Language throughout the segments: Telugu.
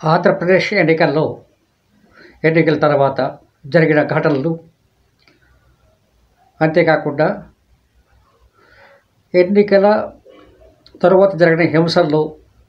ఆంధ్రప్రదేశ్ ఎన్నికల తర్వాత జరిగిన ఘటనలు, అంతేకాకుండా ఎన్నికల తరువాత జరిగిన హింసల్లో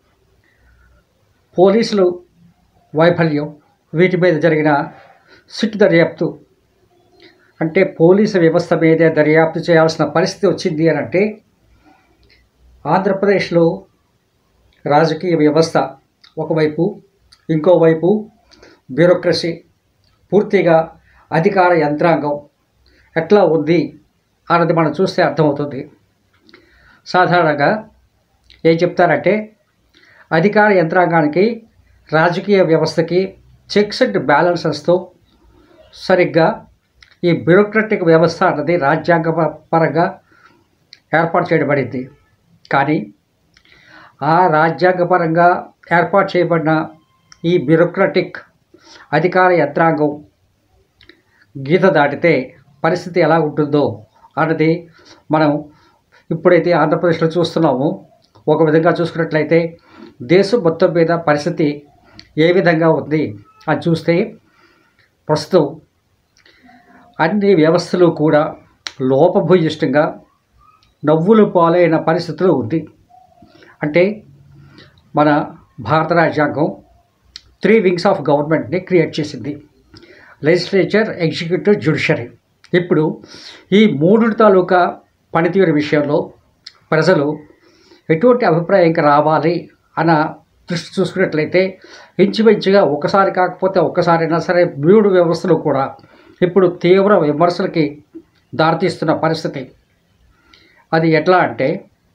పోలీసులు వైఫల్యం, వీటి మీద జరిగిన సిట్ దర్యాప్తు, అంటే పోలీసు వ్యవస్థ మీదే దర్యాప్తు చేయాల్సిన పరిస్థితి వచ్చింది అని అంటే ఆంధ్రప్రదేశ్లో రాజకీయ వ్యవస్థ ఒకవైపు, ఇంకోవైపు బ్యూరోక్రసీ, పూర్తిగా అధికార యంత్రాంగం ఎట్లా ఉంది అన్నది మనం చూస్తే అర్థమవుతుంది. సాధారణంగా ఏం చెప్తారంటే అధికార యంత్రాంగానికి, రాజకీయ వ్యవస్థకి చెక్స్ అండ్ బ్యాలెన్సెస్తో సరిగ్గా ఈ బ్యూరోక్రటిక్ వ్యవస్థ అన్నది రాజ్యాంగపరంగా ఏర్పాటు చేయబడింది. కానీ ఆ రాజ్యాంగపరంగా ఏర్పాటు చేయబడిన ఈ బ్యూరోక్రటిక్ అధికార యంత్రాంగం గీత దాటితే పరిస్థితి ఎలా ఉంటుందో అన్నది మనం ఇప్పుడైతే ఆంధ్రప్రదేశ్లో చూస్తున్నాము. ఒక విధంగా చూసుకున్నట్లయితే దేశం మొత్తం మీద పరిస్థితి ఏ విధంగా ఉంది అని చూస్తే ప్రస్తుతం అన్ని వ్యవస్థలు కూడా లోపభూయిష్టంగా నవ్వులు పాలైన పరిస్థితిలో ఉంది. అంటే మన భారత రాజ్యాంగం 3 వింగ్స్ ఆఫ్ గవర్నమెంట్ని క్రియేట్ చేసింది: లెజిస్లేచర్, ఎగ్జిక్యూటివ్, జ్యుడిషియరీ. ఇప్పుడు ఈ 3 తాలూకా పనితీరు విషయంలో ప్రజలు ఎటువంటి అభిప్రాయంకి రావాలి అన్న దృష్టి చూసుకున్నట్లయితే ఇంచుమించుగా ఒకసారి కాకపోతే ఒక్కసారైనా సరే 3 వ్యవస్థలు కూడా ఇప్పుడు తీవ్ర విమర్శలకి దారితీస్తున్న పరిస్థితి. అది ఎట్లా అంటే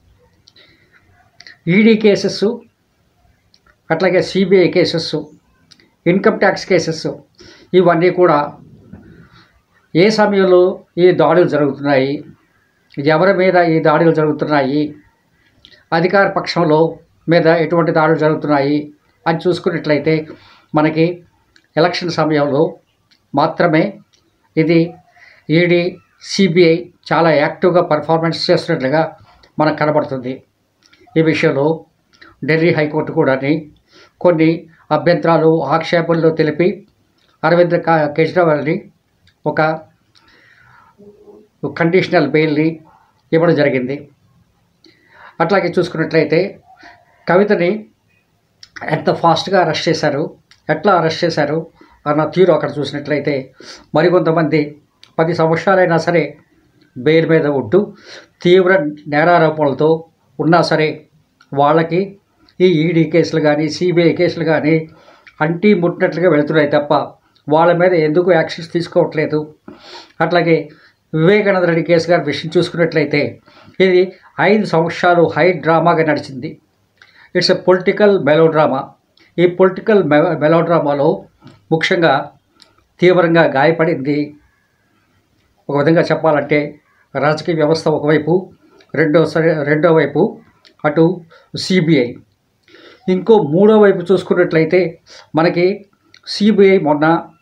ఈడీ కేసెస్, అట్లాగే CBI cases, income tax cases, ఇవన్నీ కూడా ఏ సమయంలో ఈ దాడులు జరుగుతున్నాయి, ఎవరి మీద ఈ దాడులు జరుగుతున్నాయి, అధికార పక్షంలో మీద ఎటువంటి దాడులు జరుగుతున్నాయి అని చూసుకున్నట్లయితే మనకి ఎలక్షన్ సమయంలో మాత్రమే ఇది ఈడీ, సిబిఐ చాలా యాక్టివ్గా పర్ఫార్మెన్స్ చేస్తున్నట్లుగా మనకు కనబడుతుంది. ఈ విషయంలో ఢిల్లీ హైకోర్టు కూడా కొన్ని అభ్యంతరాలు, ఆక్షేపణలు తెలిపి అరవింద్ కేజ్రీవాల్ని ఒక కండిషనల్ బెయిల్ని ఇవ్వడం జరిగింది. అట్లాగే చూసుకున్నట్లయితే కవితని ఎంత ఫాస్ట్గా అరెస్ట్ చేశారు, ఎట్లా అరెస్ట్ చేశారు అన్న తీరు అక్కడ చూసినట్లయితే మరికొంతమంది 10 సంవత్సరాలైనా సరే బెయిల్ మీద ఉంటూ తీవ్ర నేరారోపణలతో ఉన్నా సరే వాళ్ళకి ఈ ఈడీ కేసులు కానీ, సిబిఐ కేసులు కానీ అంటీ ముట్టినట్లుగా వెళుతున్నాయి తప్ప వాళ్ళ మీద ఎందుకు యాక్షన్స్ తీసుకోవట్లేదు. అట్లాగే వివేకానంద రెడ్డి కేసు గారి విషయం చూసుకున్నట్లయితే ఇది 5 సంవత్సరాలు హై డ్రామాగా నడిచింది. It's a political melodrama. ఈ పొలిటికల్ మెలోడ్రామాలో ముఖ్యంగా తీవ్రంగా గాయపడింది ఒక విధంగా చెప్పాలంటే రాజకీయ వ్యవస్థ ఒకవైపు, రెండో వైపు అటు సిబిఐ. ఇంకో మూడో వైపు చూసుకున్నట్లయితే మనకి సిబిఐ మొన్న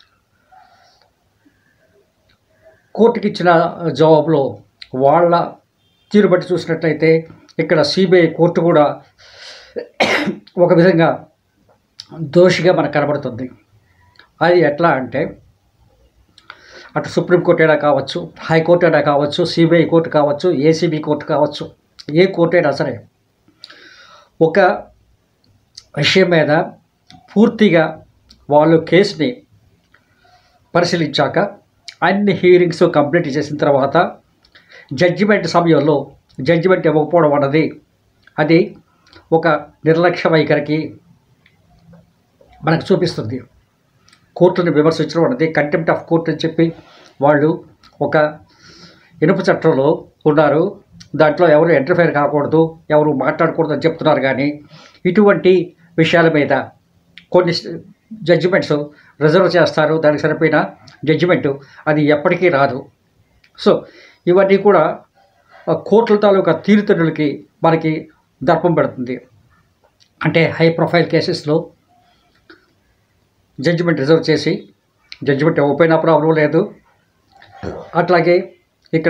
కోర్టుకి ఇచ్చిన జవాబులో వాళ్ళ తీరు బట్టి చూసినట్లయితే ఇక్కడ సిబిఐ కోర్టు కూడా ఒక విధంగా దోషిగా మనకు కనబడుతుంది. అది ఎట్లా అంటే అటు సుప్రీంకోర్టు అయినా కావచ్చు, హైకోర్టు అయినా కావచ్చు, సిబిఐ కోర్టు కావచ్చు, ఏసీబీ కోర్టు కావచ్చు, ఏ కోర్టు అయినా సరే ఒక విషయం మీద పూర్తిగా వాళ్ళు కేసుని పరిశీలించాక అన్ని హీరింగ్స్ కంప్లీట్ చేసిన తర్వాత జడ్జిమెంట్ సమయంలో జడ్జిమెంట్ ఇవ్వకపోవడం అన్నది అది ఒక నిర్లక్ష్య వైఖరికి మనకు చూపిస్తుంది. కోర్టుని విమర్శించడం అన్నది కంటెంప్ట్ ఆఫ్ కోర్టు అని చెప్పి వాళ్ళు ఒక ఇనుప చట్టంలో ఉన్నారు. దాంట్లో ఎవరు ఇంటర్ఫేర్ కాకూడదు, ఎవరు మాట్లాడకూడదు అని చెప్తున్నారు. కానీ ఇటువంటి విషయాల మీద కొన్ని జడ్జిమెంట్స్ రిజర్వ్ చేస్తారు. దానికి సరిపోయిన జడ్జిమెంటు అది ఎప్పటికీ రాదు. సో ఇవన్నీ కూడా కోర్టుల తాలూకా తీరుతెన్నులకి మనకి దర్పం పెడుతుంది. అంటే హై ప్రొఫైల్ కేసెస్లో జడ్జిమెంట్ రిజర్వ్ చేసి జడ్జిమెంట్ ఇవ్వకపోయినా ప్రాబ్లం లేదు. అట్లాగే ఇక్కడ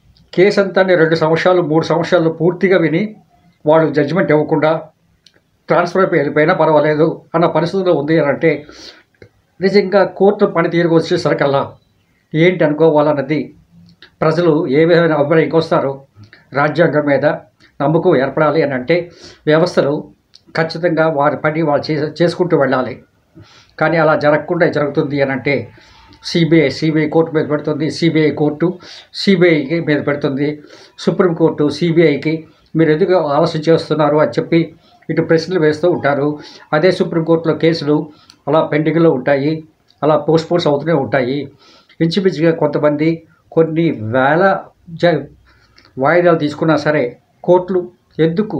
కేసు అంతా 2 సంవత్సరాలు 3 సంవత్సరాలు పూర్తిగా విని వాళ్ళు జడ్జిమెంట్ ఇవ్వకుండా ట్రాన్స్ఫర్ అయిపోయి వెళ్ళిపోయినా పర్వాలేదు అన్న పరిస్థితిలో ఉంది అని అంటే నిజంగా కోర్టు పనితీరుకు వచ్చేసరికల్లా ఏంటి అనుకోవాలన్నది ప్రజలు ఏ విధమైన అభిప్రాయంకి వస్తారు. రాజ్యాంగం మీద నమ్మకం ఏర్పడాలి అని అంటే వ్యవస్థలు ఖచ్చితంగా వారి పని వాళ్ళు చేసుకుంటూ వెళ్ళాలి. కానీ అలా జరుగుతుంది అని అంటే సిబిఐ కోర్టు మీద పెడుతుంది, సిబిఐ కోర్టు సిబిఐకి మీద పెడుతుంది, సుప్రీంకోర్టు సిబిఐకి మీరు ఎందుకు ఆలస్యం చేస్తున్నారు అని చెప్పి ఇటు ప్రశ్నలు వేస్తూ ఉంటారు. అదే సుప్రీంకోర్టులో కేసులు అలా పెండింగ్లో ఉంటాయి, అలా పోస్ట్పోన్స్ అవుతూనే ఉంటాయి. ఇంచుమించుగా కొంతమంది కొన్ని వేల వాయిదాలు తీసుకున్నా సరే కోర్టులు ఎందుకు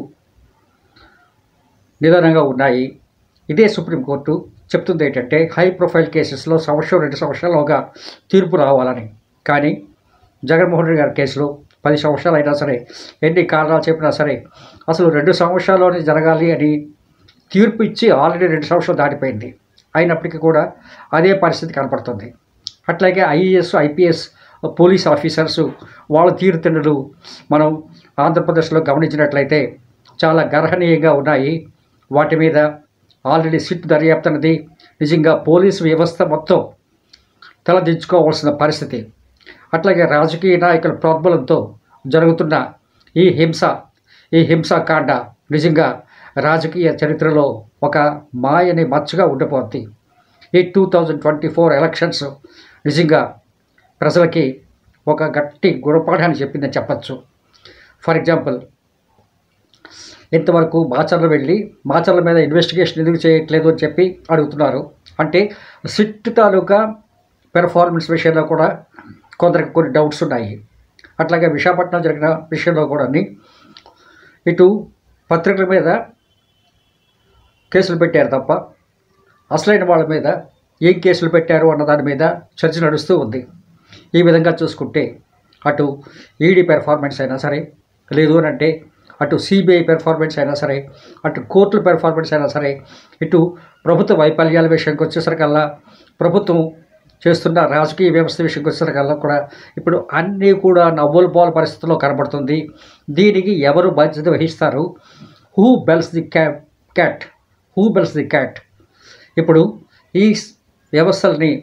నిదానంగా ఉన్నాయి. ఇదే సుప్రీంకోర్టు చెప్తుంది ఏంటంటే హై ప్రొఫైల్ కేసెస్లో 1-2 సంవత్సరాలుగా తీర్పు రావాలని. కానీ జగన్మోహన్ రెడ్డి గారి కేసులో 10 సంవత్సరాలు అయినా సరే, ఎన్ని కారణాలు చెప్పినా సరే అసలు 2 సంవత్సరాల్లోనే జరగాలి అని తీర్పు ఇచ్చి ఆల్రెడీ 2 సంవత్సరాలు దాటిపోయింది. అయినప్పటికీ కూడా అదే పరిస్థితి కనపడుతుంది. అట్లాగే ఐఏఎస్ ఐపీఎస్ పోలీస్ ఆఫీసర్స్ వాళ్ళ తీరుతెన్నులు మనం ఆంధ్రప్రదేశ్లో గమనించినట్లయితే చాలా గర్హనీయంగా ఉన్నాయి. వాటి మీద ఆల్రెడీ సిట్ దర్యాప్తు అన్నది నిజంగా పోలీసు వ్యవస్థ మొత్తం తలదించుకోవాల్సిన పరిస్థితి. అట్లాగే రాజకీయ నాయకుల ప్రోద్బలంతో జరుగుతున్న ఈ హింసాకాండ నిజంగా రాజకీయ చరిత్రలో ఒక మాయని మచ్చగా ఉండిపోద్ది. ఈ 2024 ఎలక్షన్స్ నిజంగా ప్రజలకి ఒక గట్టి గుణపాఠాన్ని చెప్పిందని చెప్పచ్చు. ఫర్ ఎగ్జాంపుల్, ఇంతవరకు మాచర్ల వెళ్ళి మాచర్ల మీద ఇన్వెస్టిగేషన్ ఎందుకు చేయట్లేదు అని చెప్పి అడుగుతున్నారు. అంటే సిట్ తాలూకా పెర్ఫార్మెన్స్ విషయంలో కూడా కొందరికి కొన్ని డౌట్స్ ఉన్నాయి. అట్లాగే విశాఖపట్నం జరిగిన విషయంలో కూడా ఇటు పత్రికల మీద కేసులు పెట్టారు తప్ప అసలైన వాళ్ళ మీద ఏం కేసులు పెట్టారు అన్న దాని మీద చర్చ నడుస్తూ ఉంది. ఈ విధంగా చూసుకుంటే అటు ఈడీ పెర్ఫార్మెన్స్ అయినా సరే, లేదు అని అంటే అటు సిబిఐ పెర్ఫార్మెన్స్ అయినా సరే, అటు కోర్టుల పెర్ఫార్మెన్స్ అయినా సరే, ఇటు ప్రభుత్వ వైఫల్యాల విషయంకి వచ్చేసరికల్లా, ప్రభుత్వం చేస్తున్న రాజకీయ వ్యవస్థ విషయంకి వచ్చేసరికల్లా కూడా ఇప్పుడు అన్నీ కూడా నవ్వుల పాల పరిస్థితుల్లో కనబడుతుంది. దీనికి ఎవరు బాధ్యత వహిస్తారు? Who bells the cat? ఇప్పుడు ఈ వ్యవస్థల్ని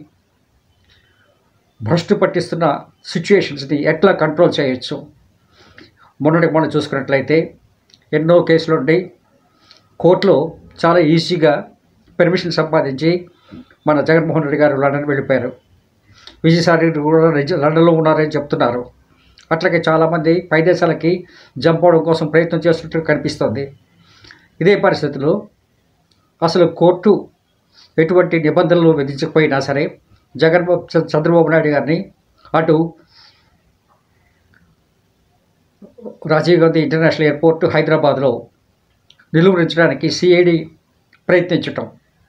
భ్రష్టు పట్టిస్తున్న సిచ్యుయేషన్స్ని ఎట్లా కంట్రోల్ చేయొచ్చు? మొన్న చూసుకున్నట్లయితే ఎన్నో కేసులు ఉండి కోర్టులో చాలా ఈజీగా పెర్మిషన్ సంపాదించి మన జగన్మోహన్ రెడ్డి గారు లండన్ వెళ్ళిపోయారు. విజయసాయి రెడ్డి కూడా లండన్లో ఉన్నారని చెప్తున్నారు. అట్లాగే చాలామంది పై దేశాలకి జంప్ అవడం కోసం ప్రయత్నం చేస్తున్నట్టు కనిపిస్తుంది. ఇదే పరిస్థితిలో అసలు కోర్టు ఎటువంటి నిబంధనలు విధించకపోయినా సరే చంద్రబాబు నాయుడు గారిని అటు రాజీవ్ గాంధీ ఇంటర్నేషనల్ ఎయిర్పోర్ట్ హైదరాబాద్లో నిలువరించడానికి సిఐడి ప్రయత్నించటం.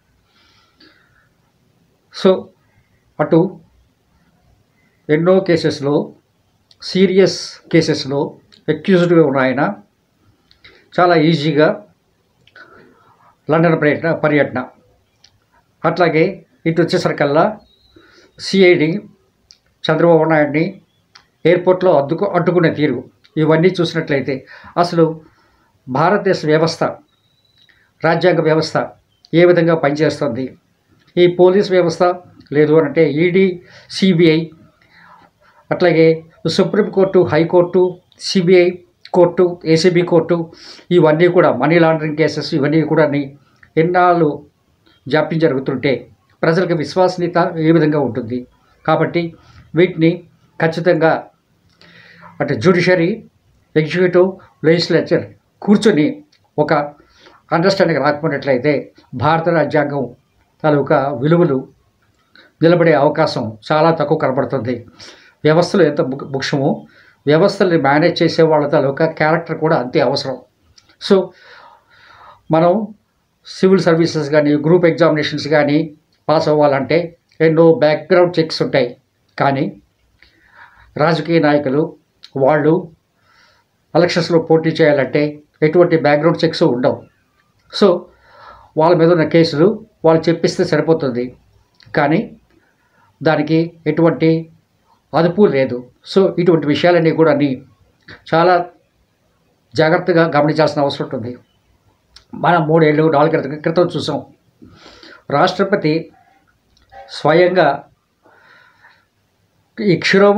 సో అటు ఎన్నో కేసెస్లో, సీరియస్ కేసెస్లో అక్యూజ్డ్గా ఉన్న ఆయన చాలా ఈజీగా లండన్ పర్యటన. అట్లాగే ఇటు వచ్చేసరికల్లా సిఐడి చంద్రబాబు నాయుడిని ఎయిర్పోర్ట్లో అడ్డుకునే తీరు, ఇవన్నీ చూసినట్లయితే అసలు భారతదేశ వ్యవస్థ, రాజ్యాంగ వ్యవస్థ ఏ విధంగా పనిచేస్తుంది? ఈ పోలీస్ వ్యవస్థ, లేదు అనంటే ఈడీ, సిబిఐ, అట్లాగే supreme court, high court, CBI court, ACB court, ఇవన్నీ కూడా మనీ లాండరింగ్ కేసెస్, ఇవన్నీ కూడా ఎన్నాళ్ళు జాప్యం జరుగుతుంటే ప్రజలకు విశ్వసనీయత ఏ విధంగా ఉంటుంది? కాబట్టి వీటిని ఖచ్చితంగా అటు జ్యుడిషియరీ, ఎగ్జిక్యూటివ్, లెజిస్లేచర్ కూర్చొని ఒక అండర్స్టాండింగ్ రాకపోయినట్లయితే భారత రాజ్యాంగం తాలూకా విలువలు నిలబడే అవకాశం చాలా తక్కువ కనబడుతుంది. వ్యవస్థలు ఎంత ముఖ్యమో వ్యవస్థల్ని మేనేజ్ చేసే వాళ్ళ తాలూకా క్యారెక్టర్ కూడా అంతే అవసరం. సో మనం సివిల్ సర్వీసెస్ కానీ, గ్రూప్ ఎగ్జామినేషన్స్ కానీ పాస్ అవ్వాలంటే ఎన్నో బ్యాక్గ్రౌండ్ చెక్స్ ఉంటాయి. కానీ రాజకీయ నాయకులు వాళ్ళు ఎలక్షన్స్లో పోటీ చేయాలంటే ఎటువంటి బ్యాక్గ్రౌండ్ చెక్స్ ఉండవు. సో వాళ్ళ మీద ఉన్న కేసులు వాళ్ళు చెప్పిస్తే సరిపోతుంది, కానీ దానికి ఎటువంటి అదుపు లేదు. సో ఇటువంటి విషయాలన్నీ కూడా చాలా జాగ్రత్తగా గమనించాల్సిన అవసరం ఉంటుంది. మనం 3 ఏళ్ళు 4 క్రితం చూసాం. రాష్ట్రపతి స్వయంగా ఈ క్షీరోమ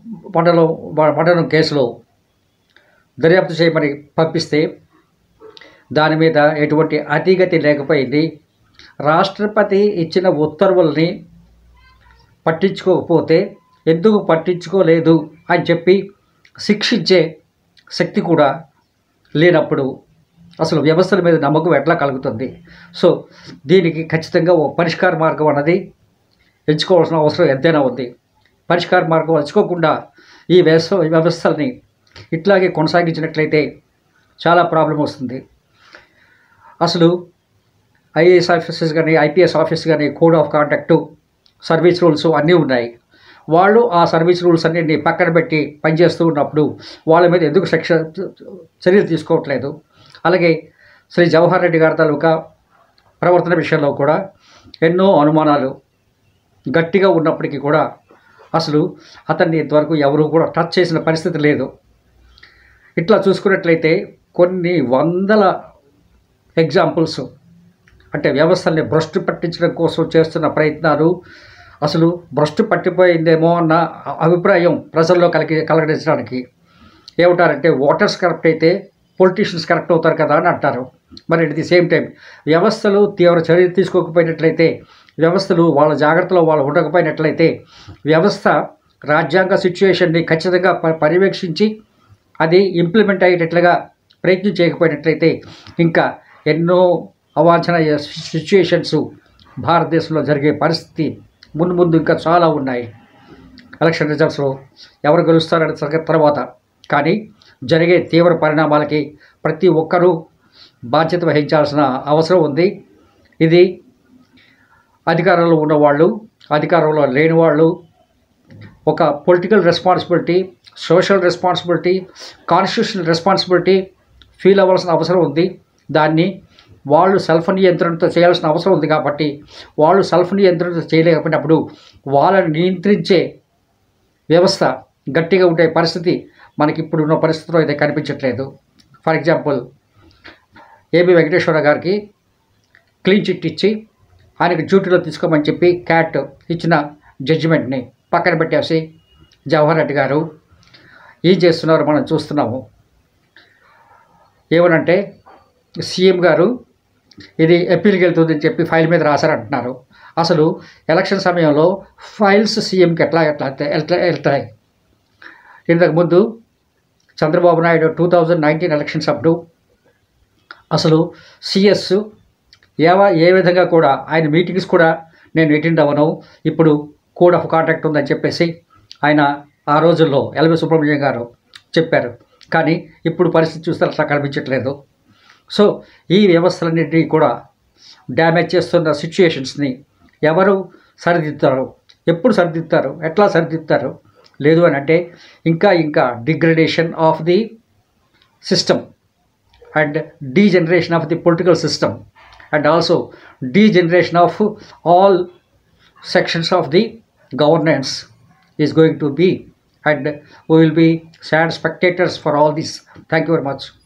మండలం కేసులో దర్యాప్తు చేయమని పంపిస్తే దాని మీద ఎటువంటి అతిగతి లేకపోయింది. రాష్ట్రపతి ఇచ్చిన ఉత్తర్వుల్ని పట్టించుకోకపోతే ఎందుకు పట్టించుకోలేదు అని చెప్పి శిక్షించే శక్తి కూడా లేనప్పుడు అసలు వ్యవస్థల మీద నమ్మకం ఎట్లా కలుగుతుంది? సో దీనికి ఖచ్చితంగా ఓ పరిష్కార మార్గం అన్నది ఎంచుకోవాల్సిన అవసరం ఎంతైనా ఉంది. పరిష్కార మార్గం ఎంచుకోకుండా ఈ వ్యవస్థల్ని ఇట్లాగే కొనసాగించినట్లయితే చాలా ప్రాబ్లం వస్తుంది. అసలు ఐఏఎస్ ఆఫీసర్స్ కానీ ఐపీఎస్ ఆఫీసర్స్ కానీ code of conduct, service rules అన్నీ ఉన్నాయి. వాళ్ళు ఆ సర్వీస్ రూల్స్ అన్నింటినీ పక్కన పెట్టి పనిచేస్తూ ఉన్నప్పుడు వాళ్ళ మీద ఎందుకు చర్యలు తీసుకోవట్లేదు? అలాగే శ్రీ జవహర్ రెడ్డి గారి తాలూకా ప్రవర్తన విషయంలో కూడా ఎన్నో అనుమానాలు గట్టిగా ఉన్నప్పటికీ కూడా అసలు అతన్ని ఇంతవరకు ఎవరు కూడా టచ్ చేసిన పరిస్థితి లేదు. ఇట్లా చూసుకున్నట్లయితే కొన్ని వందల ఎగ్జాంపుల్స్, అంటే వ్యవస్థల్ని భ్రష్టు పట్టించడం కోసం చేస్తున్న ప్రయత్నాలు అసలు భ్రష్టు పట్టిపోయిందేమో అన్న అభిప్రాయం ప్రజల్లో కలగడించడానికి ఏమంటారంటే ఓటర్స్ కరెక్ట్ అయితే పొలిటీషియన్స్ కరెక్ట్ అవుతారు కదా అని అంటారు. మరి అట్ ది సేమ్ టైం వ్యవస్థలు తీవ్ర చర్యలు తీసుకోకపోయినట్లయితే, వ్యవస్థలు వాళ్ళ జాగ్రత్తలో వాళ్ళు ఉండకపోయినట్లయితే, వ్యవస్థ రాజ్యాంగ సిచ్యుయేషన్ని ఖచ్చితంగా పర్యవేక్షించి అది ఇంప్లిమెంట్ అయ్యేటట్లుగా ప్రయత్నం చేయకపోయినట్లయితే ఇంకా ఎన్నో అవాంఛనీయ సిచ్యుయేషన్స్ భారతదేశంలో జరిగే పరిస్థితి ముందు ఇంకా చాలా ఉన్నాయి. ఎలక్షన్ రిజల్ట్స్లో ఎవరు గెలుస్తారనే సంగతి తర్వాత, కానీ జరిగే తీవ్ర పరిణామాలకి ప్రతి ఒక్కరూ బాధ్యత వహించాల్సిన అవసరం ఉంది. ఇది అధికారంలో ఉన్నవాళ్ళు, అధికారంలో లేని వాళ్ళు ఒక political responsibility, social responsibility, constitutional responsibility feel అవ్వాల్సిన అవసరం ఉంది. దాన్ని వాళ్ళు సెల్ఫ్ నియంత్రణతో చేయాల్సిన అవసరం ఉంది. కాబట్టి వాళ్ళు సెల్ఫ్ నియంత్రణతో చేయలేకపోయినప్పుడు వాళ్ళని నియంత్రించే వ్యవస్థ గట్టిగా ఉండే పరిస్థితి మనకి ఇప్పుడున్న పరిస్థితిలో అయితే కనిపించట్లేదు. ఫర్ ఎగ్జాంపుల్, ఏబి వెంకటేశ్వర గారికి క్లీన్ చిట్ ఇచ్చి ఆయనకి డ్యూటీలో తీసుకోమని చెప్పి క్యాట్ ఇచ్చిన జడ్జిమెంట్ని పక్కన పెట్టేసి జవహర్ రెడ్డి గారు ఏం చేస్తున్నారు మనం చూస్తున్నాము. ఏమనంటే సీఎం గారు ఇది అప్పీల్కి వెళ్తుందని చెప్పి ఫైల్ మీద రాశారంటున్నారు. అసలు ఎలక్షన్ సమయంలో ఫైల్స్ సీఎంకి ఎట్లా వెళ్తాయి? ఇంతకుముందు చంద్రబాబు నాయుడు 2019 ఎలక్షన్స్ అప్పుడు అసలు సిఎస్ ఏ విధంగా కూడా ఆయన మీటింగ్స్ కూడా నేను అటెండ్ అవ్వను, ఇప్పుడు కోడ్ ఆఫ్ కాండక్ట్ ఉందని చెప్పేసి ఆయన ఆ రోజుల్లో ఎల్వి సుబ్రహ్మణ్యం గారు చెప్పారు. కానీ ఇప్పుడు పరిస్థితి చూస్తే అట్లా కనిపించట్లేదు. సో ఈ వ్యవస్థలన్నింటినీ కూడా డ్యామేజ్ చేస్తున్న సిచ్యుయేషన్స్ని ఎవరు సరిదిద్దుతారు, ఎప్పుడు సరిదిద్దుతారు, ఎట్లా సరిదిద్దుతారు? లేదు అని అంటే ఇంకా degradation of the system and degeneration of the political system and also degeneration of all sections of the governance is going to be, and we will be sad spectators for all this. Thank you very much.